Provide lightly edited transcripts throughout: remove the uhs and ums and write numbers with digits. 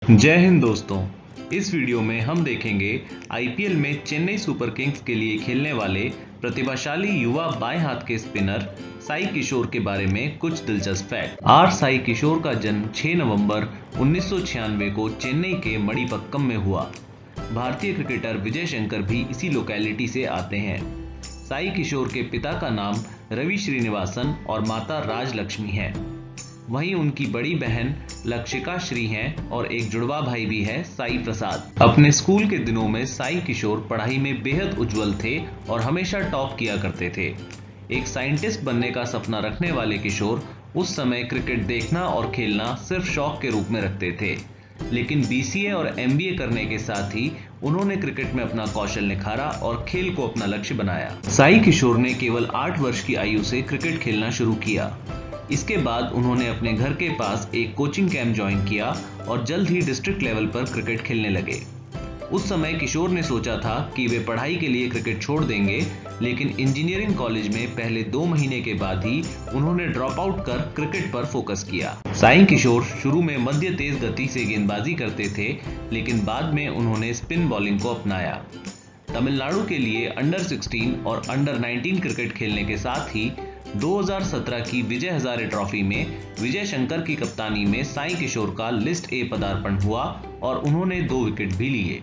जय हिंद दोस्तों, इस वीडियो में हम देखेंगे आईपीएल में चेन्नई सुपर किंग्स के लिए खेलने वाले प्रतिभाशाली युवा बाएं हाथ के स्पिनर साई किशोर के बारे में कुछ दिलचस्प फैक्ट। साई किशोर का जन्म 6 नवंबर 1996 को चेन्नई के मणिपक्कम में हुआ। भारतीय क्रिकेटर विजय शंकर भी इसी लोकेलिटी से आते हैं। साई किशोर के पिता का नाम रवि श्रीनिवासन और माता राजलक्ष्मी है। वहीं उनकी बड़ी बहन लक्षिका श्री हैं और एक जुड़वा भाई भी है साई प्रसाद। अपने स्कूल के दिनों में साई किशोर पढ़ाई में बेहद उज्जवल थे और हमेशा टॉप किया करते थे। एक साइंटिस्ट बनने का सपना रखने वाले किशोर उस समय क्रिकेट देखना और खेलना सिर्फ शौक के रूप में रखते थे, लेकिन बीसीए और एमबीए करने के साथ ही उन्होंने क्रिकेट में अपना कौशल निखारा और खेल को अपना लक्ष्य बनाया। साई किशोर ने केवल 8 वर्ष की आयु से क्रिकेट खेलना शुरू किया। इसके बाद उन्होंने अपने घर के पास एक कोचिंग कैंप ज्वाइन किया और जल्द ही डिस्ट्रिक्ट लेवल पर क्रिकेट खेलने लगे। उस समय किशोर ने सोचा था कि वे पढ़ाई के लिए क्रिकेट छोड़ देंगे, लेकिन इंजीनियरिंग कॉलेज में पहले 2 महीने के बाद ही उन्होंने ड्रॉप आउट कर क्रिकेट पर फोकस किया। साई किशोर शुरू में मध्य तेज गति से गेंदबाजी करते थे, लेकिन बाद में उन्होंने स्पिन बॉलिंग को अपनाया। तमिलनाडु के लिए अंडर 16 और अंडर 19 क्रिकेट खेलने के साथ ही 2017 की विजय हजारे ट्रॉफी में विजय शंकर की कप्तानी में साई किशोर का लिस्ट ए पदार्पण हुआ और उन्होंने 2 विकेट भी लिए।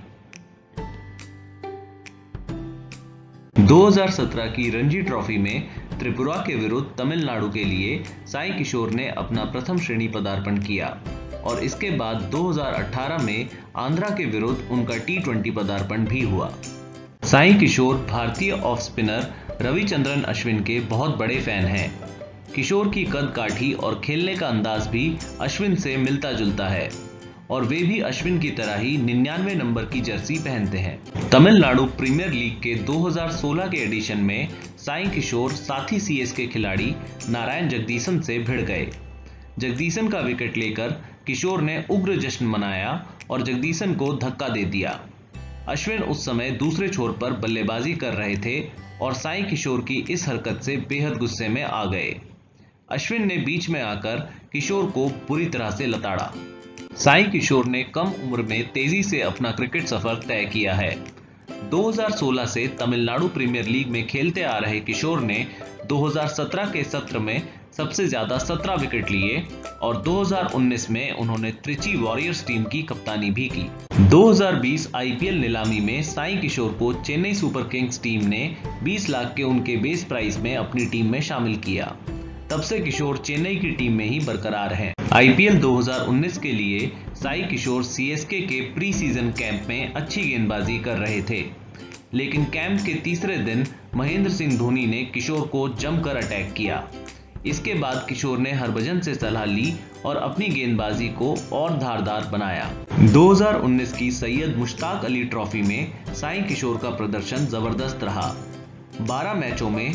2017 की रणजी ट्रॉफी में त्रिपुरा के विरुद्ध तमिलनाडु के लिए साई किशोर ने अपना प्रथम श्रेणी पदार्पण किया और इसके बाद 2018 में आंध्रा के विरुद्ध उनका T20 पदार्पण भी हुआ। साई किशोर भारतीय ऑफ स्पिनर रविचंद्रन अश्विन के बहुत बड़े फैन हैं। किशोर की कद काठी और खेलने का अंदाज भी अश्विन से मिलता जुलता है और वे भी अश्विन की तरह ही 99 नंबर की जर्सी पहनते हैं। तमिलनाडु प्रीमियर लीग के 2016 के एडिशन में साई किशोर साथी सीएसके खिलाड़ी नारायण जगदीशन से भिड़ गए। जगदीशन का विकेट लेकर किशोर ने उग्र जश्न मनाया और जगदीशन को धक्का दे दिया। अश्विन उस समय दूसरे छोर पर बल्लेबाजी कर रहे थे और साई किशोर की इस हरकत से बेहद गुस्से में आ गए। अश्विन ने बीच में आकर किशोर को बुरी तरह से लताड़ा। साई किशोर ने कम उम्र में तेजी से अपना क्रिकेट सफर तय किया है। 2016 से तमिलनाडु प्रीमियर लीग में खेलते आ रहे किशोर ने 2017 के सत्र में सबसे ज्यादा 17 विकेट लिए और 2019 में उन्होंने त्रिची वॉरियर्स टीम की कप्तानी भी की। 2020 आईपीएल नीलामी में साई किशोर को चेन्नई सुपर किंग्स टीम ने 20 लाख के उनके बेस प्राइस में अपनी टीम में शामिल किया। तब से किशोर चेन्नई की टीम में ही बरकरार हैं। आईपीएल 2019 के लिए साई किशोर सीएसके के प्री सीजन कैंप में अच्छी गेंदबाजी कर रहे थे, लेकिन कैंप के तीसरे दिन महेंद्र सिंह धोनी ने किशोर को जमकर अटैक किया। इसके बाद किशोर ने हरभजन से सलाह ली और अपनी गेंदबाजी को और धारदार बनाया। 2019 की सैयद मुश्ताक अली ट्रॉफी में साई किशोर का प्रदर्शन जबरदस्त रहा। 12 मैचों में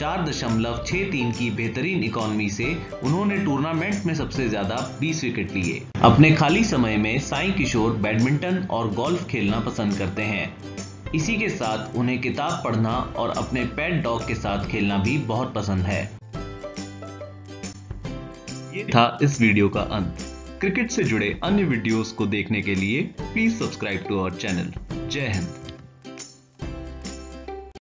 4.63 की बेहतरीन इकॉनमी से उन्होंने टूर्नामेंट में सबसे ज्यादा 20 विकेट लिए। अपने खाली समय में साई किशोर बैडमिंटन और गोल्फ खेलना पसंद करते हैं। इसी के साथ उन्हें किताब पढ़ना और अपने पेट डॉग के साथ खेलना भी बहुत पसंद है। ये था इस वीडियो का अंत। क्रिकेट से जुड़े अन्य वीडियोस को देखने के लिए please subscribe to our channel. Jai Hind.